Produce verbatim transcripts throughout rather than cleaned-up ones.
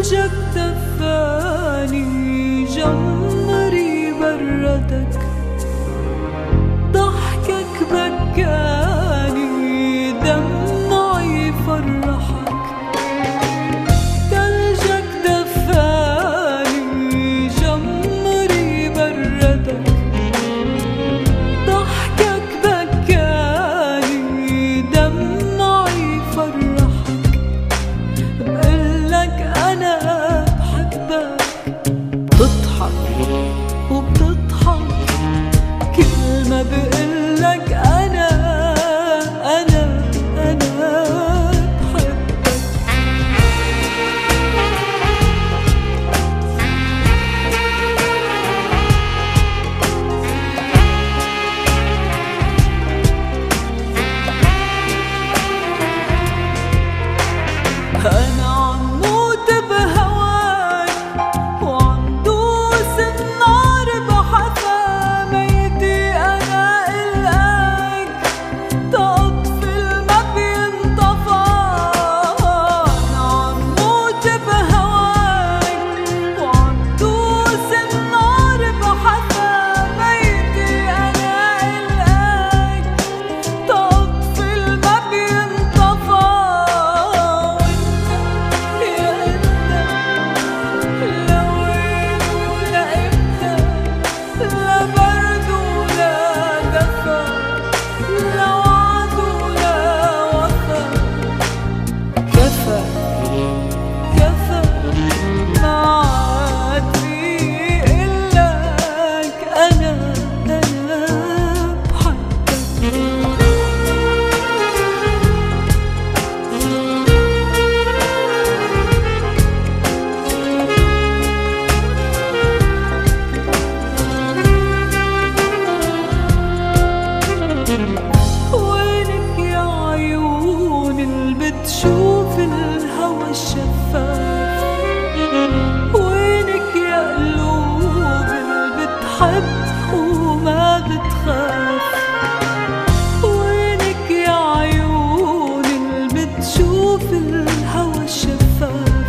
ثلجك دفاني، جمري بردك، ضحكك بكاني، دمعي فرحك. ثلجك دفاني، جمري بردك، ضحكك بكاني، دمعي فرحك. بقلك أنا بحبك، بتضحك وبتضحك كل ما بقلك أنا أنا أنا بحبك. أنا عم موت بهواك، وعم دوس النار بحفايتي. أنا إلك تطفي ما بينطفى. أنا عم موت بهواك، وعم دوس النار بحفايتي. أنا إلك تطفي ما بينطفى. وينك يا عيون اللي بتشوف الهوى الشفاف؟ وينك يا قلوب اللي بتحب وما بتخاف؟ وينك يا عيون اللي بتشوف الهوى الشفاف؟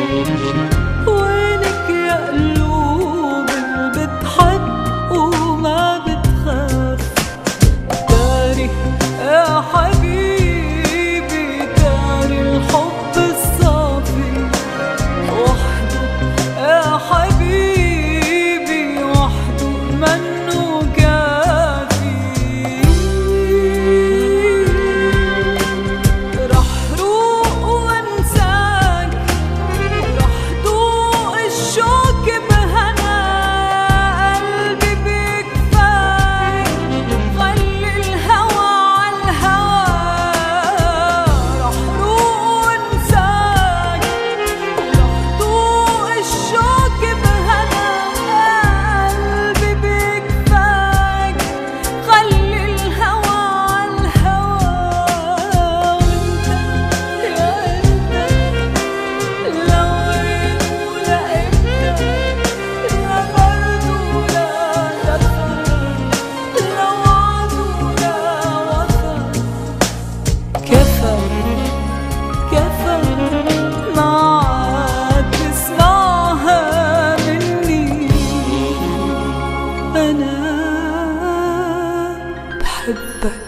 وينك يا قلوب اللي بتحب وما بتخاف؟ يا حبيبي تاني الحب الصافي وحده، يا حبيبي وحده منه كافي. رح روق وانساك، رح دوق الشوق بهنا، قلبي بكفاك خلي الهوى أنا بحبك.